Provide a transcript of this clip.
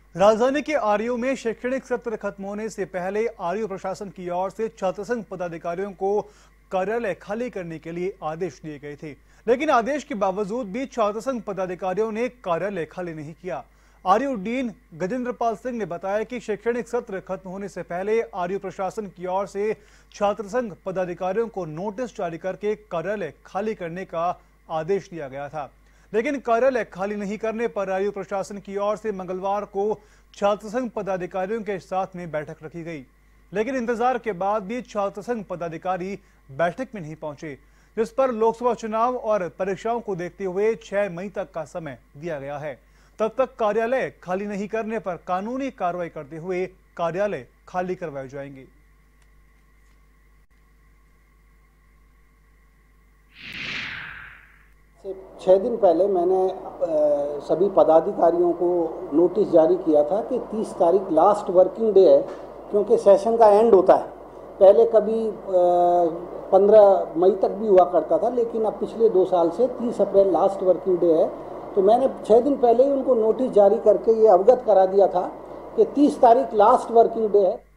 राजधानी के आरयू में शैक्षणिक सत्र खत्म होने से पहले आरयू प्रशासन की ओर से छात्र संघ पदाधिकारियों को कार्यालय खाली करने के लिए आदेश दिए गए थे, लेकिन आदेश के बावजूद भी छात्र संघ पदाधिकारियों ने कार्यालय खाली नहीं किया। आरयू डीन गजेंद्र पाल सिंह ने बताया कि शैक्षणिक सत्र खत्म होने से पहले आरयू प्रशासन की ओर से छात्र संघ पदाधिकारियों को नोटिस जारी करके कार्यालय खाली करने का आदेश दिया गया था, लेकिन कार्यालय खाली नहीं करने पर आरयू प्रशासन की ओर से मंगलवार को छात्र संघ पदाधिकारियों के साथ में बैठक रखी गई, लेकिन इंतजार के बाद भी छात्र संघ पदाधिकारी बैठक में नहीं पहुंचे, जिस पर लोकसभा चुनाव और परीक्षाओं को देखते हुए 6 मई तक का समय दिया गया है। तब तक कार्यालय खाली नहीं करने पर कानूनी कार्रवाई करते हुए कार्यालय खाली करवाए जाएंगे। से 6 दिन पहले मैंने सभी पदाधिकारियों को नोटिस जारी किया था कि 30 तारीख लास्ट वर्किंग डे है, क्योंकि सेशन का एंड होता है। पहले कभी 15 मई तक भी हुआ करता था, लेकिन अब पिछले 2 साल से 30 अप्रैल लास्ट वर्किंग डे है। तो मैंने 6 दिन पहले ही उनको नोटिस जारी करके ये अवगत करा दिया था कि 30 तारीख लास्ट वर्किंग डे है।